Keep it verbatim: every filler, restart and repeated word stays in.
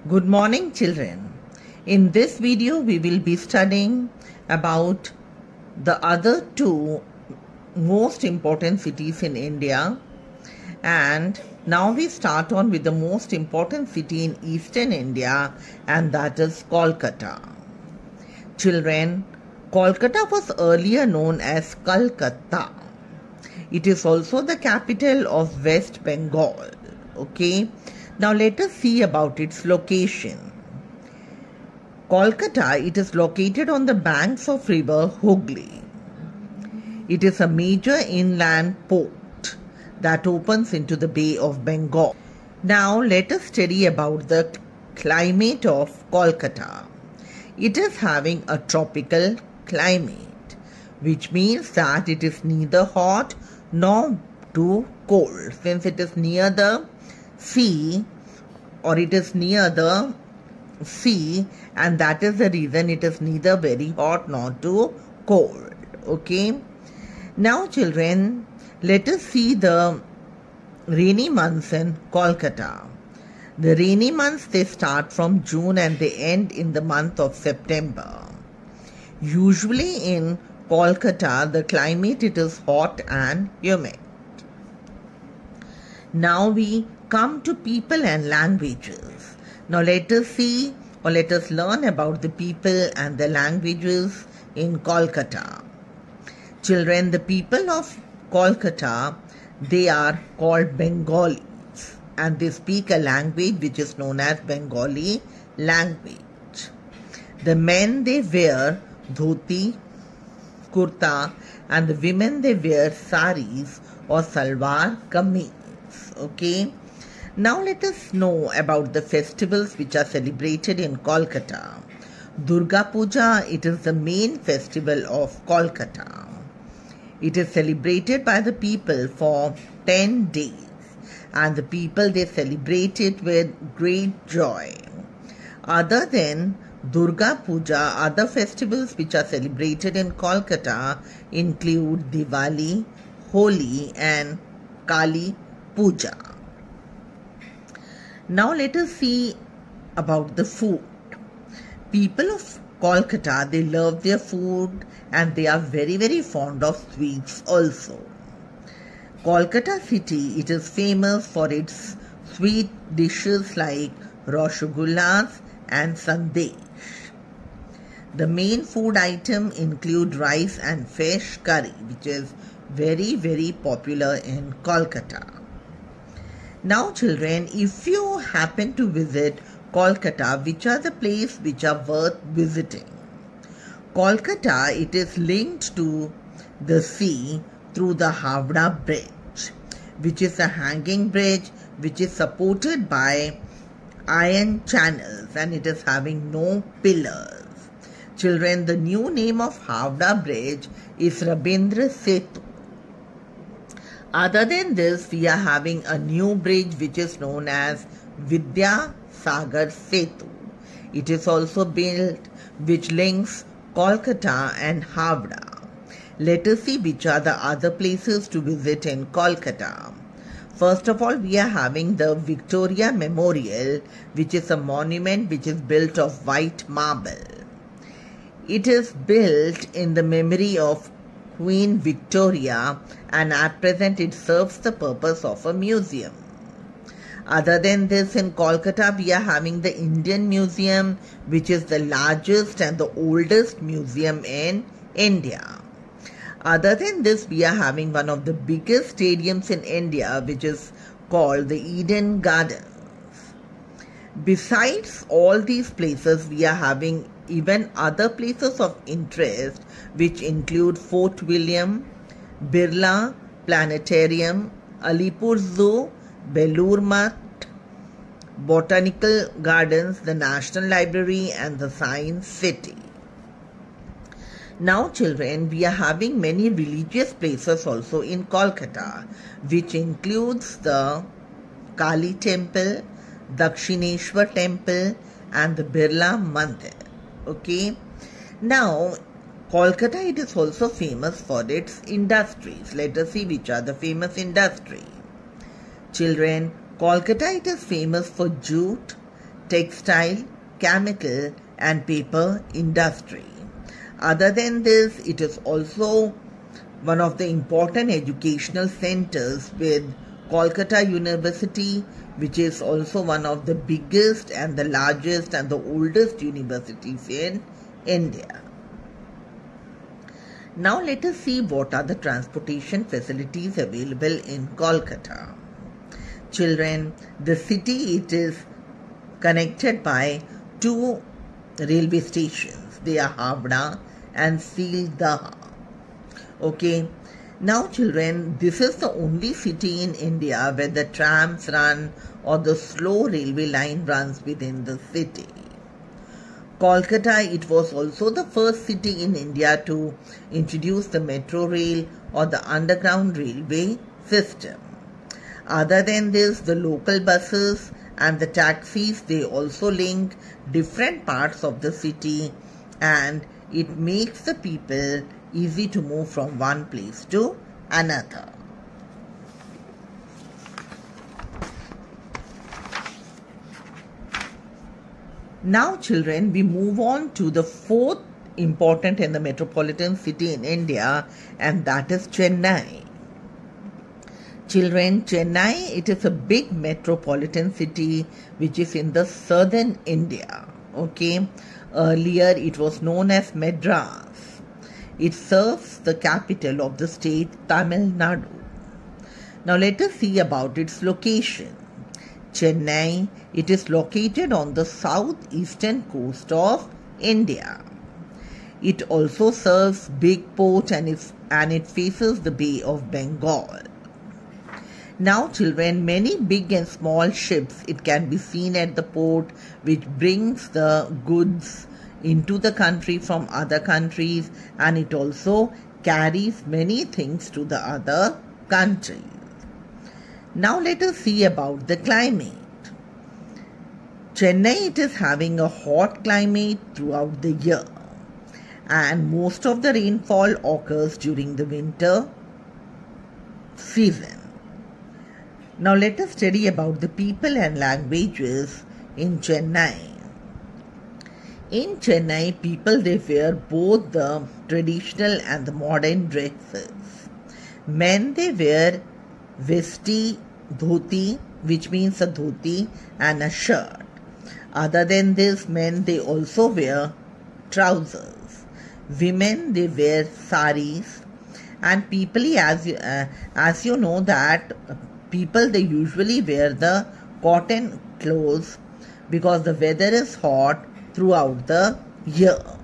Good morning, children. In this video, we will be studying about the other two most important cities in India. And now we start on with the most important city in Eastern India, and that is Kolkata. Children, Kolkata was earlier known as Calcutta. It is also the capital of West Bengal. Okay. Now let us see about its location. Kolkata, it is located on the banks of river Hooghly. It is a major inland port that opens into the Bay of Bengal. Now let us study about the climate of Kolkata. It is having a tropical climate, which means that it is neither hot nor too cold, since it is near the sea or it is near the sea, and that is the reason it is neither very hot nor too cold. Okay. Now children, let us see the rainy months in Kolkata. The rainy months, they start from June and they end in the month of September. Usually in Kolkata, the climate, it is hot and humid. Now we come to people and languages. Now let us see or let us learn about the people and the languages in Kolkata. Children, the people of Kolkata, they are called Bengalis, and they speak a language which is known as Bengali language. The men, they wear dhoti, kurta, and the women, they wear saris or salwar kameez. Okay. Now let us know about the festivals which are celebrated in Kolkata. Durga Puja, it is the main festival of Kolkata. It is celebrated by the people for ten days, and the people, they celebrate it with great joy. Other than Durga Puja, other festivals which are celebrated in Kolkata include Diwali, Holi and Kali Puja. Now let us see about the food. People of Kolkata, they love their food and they are very very fond of sweets also. Kolkata city, it is famous for its sweet dishes like rasgullas and sandesh. The main food item include rice and fish curry, which is very very popular in Kolkata. Now children, if you happen to visit Kolkata, which are the places which are worth visiting? Kolkata, it is linked to the sea through the Howrah Bridge, which is a hanging bridge which is supported by iron channels and it is having no pillars. Children, the new name of Howrah Bridge is Rabindra Setu. Other than this, we are having a new bridge which is known as Vidya Sagar Setu. It is also built which links Kolkata and Howrah. Let us see which are the other places to visit in Kolkata. First of all, we are having the Victoria Memorial, which is a monument which is built of white marble. It is built in the memory of Queen Victoria, and at present it serves the purpose of a museum. Other than this, in Kolkata we are having the Indian Museum, which is the largest and the oldest museum in India. Other than this, we are having one of the biggest stadiums in India, which is called the Eden Gardens. Besides all these places, we are having even other places of interest, which include Fort William, Birla Planetarium, Alipur Zoo, Belur Math, Botanical Gardens, the National Library and the Science City. Now children, we are having many religious places also in Kolkata, which includes the Kali Temple, Dakshineshwar Temple and the Birla Mandir. Okay. Now Kolkata, it is also famous for its industries. Let us see which are the famous industries. Children, Kolkata, it is famous for jute, textile, chemical and paper industry. Other than this, it is also one of the important educational centers with Kolkata University, which is also one of the biggest and the largest and the oldest universities in India. Now let us see what are the transportation facilities available in Kolkata. Children, the city, it is connected by two railway stations. They are Havda and Sealdah. Okay. Now children, this is the only city in India where the trams run or the slow railway line runs within the city. Kolkata, it was also the first city in India to introduce the metro rail or the underground railway system. Other than this, the local buses and the taxis, they also link different parts of the city, and it makes the people easy to move from one place to another. Now children, we move on to the fourth important and the metropolitan city in India, and that is Chennai. Children, Chennai, it is a big metropolitan city which is in the southern India. Okay, earlier it was known as Madras. It serves the capital of the state, Tamil Nadu. Now let us see about its location. Chennai, it is located on the southeastern coast of India. It also serves big port and, is, and it faces the Bay of Bengal. Now children, many big and small ships, it can be seen at the port, which brings the goods into the country from other countries, and it also carries many things to the other countries. Now let us see about the climate. Chennai, it is having a hot climate throughout the year, and most of the rainfall occurs during the winter season. Now let us study about the people and languages in Chennai. In Chennai, people, they wear both the traditional and the modern dresses. Men, they wear vesti, dhoti, which means a dhoti and a shirt. Other than this, men, they also wear trousers. Women, they wear saris. And people, as you, uh, as you know that people, they usually wear the cotton clothes because the weather is hot throughout the year.